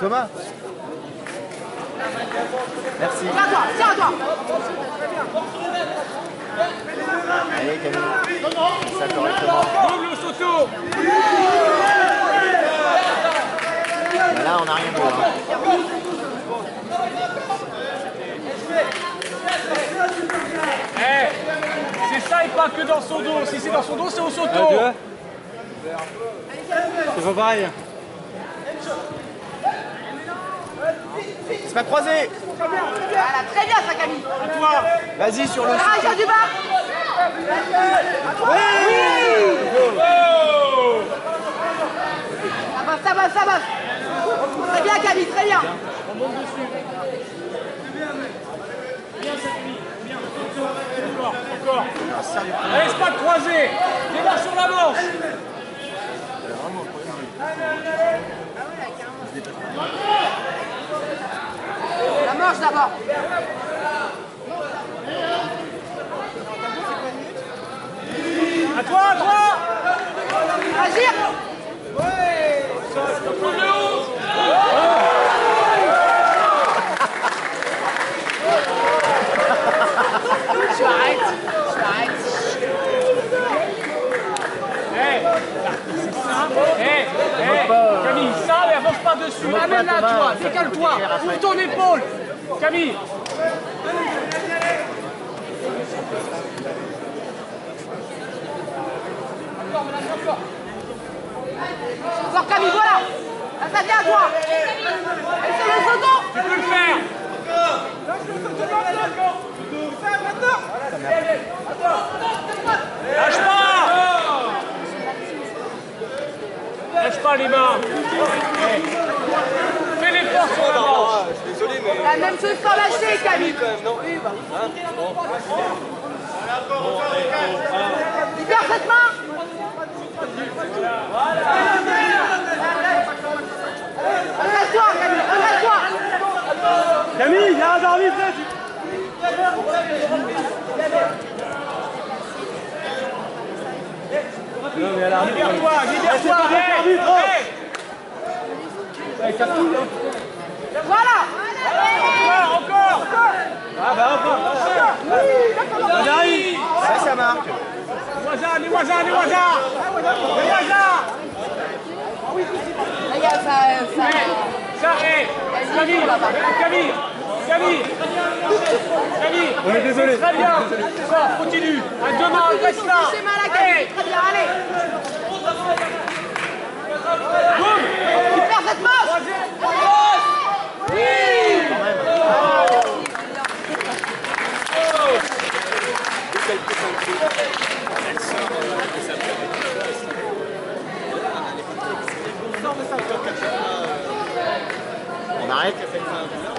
Thomas. Merci. Tiens à toi, tiens à toi. Allez Camille. Ça correctement. Double Soto. Bah là on n'a rien vu. Hein. Eh, c'est ça et pas que dans son dos. Si c'est dans son dos, c'est au Soto. C'est pas pareil. C'est pas croisé. Voilà, très bien ça Camille. À toi. Vas-y sur le. Arrête du bas. Oh. Ça passe, ça passe. Très bien Camille, très bien. On monte dessus. Bien ça Camille. Bien. Encore. Allez, c'est pas de croisé. Démarre sur la manche. La manche d'abord. À toi. Agir. Tu arrêtes. Camille, ça, mais avance pas dessus. Amène-la, toi, décale-toi, ouvre ton épaule. Camille. Encore Camille, voilà. Là, ça vient à toi. Et c'est le Soto. Tu peux le faire. Lâche pas. Lâche pas les mains. Fais l'effort sur la manche. Je suis désolé, mais. La même chose sans lâcher Camille. Quand même, non? Oui, bah. Hein? Libère cette main. Redresse-toi Camille, redresse-toi. Camille, il y a un arbitre. Non, mais elle arbitre. Libère-toi. Voilà. Encore. Ah bah encore. On arrive. Ça marque. Les voisins. Regarde ça. Camille. On est désolé. Très bien. Ça, continue. À deux mains, reste là. Touchez mal à Camille. Très bien, allez. Tu perds cette manche. Oui. On arrête.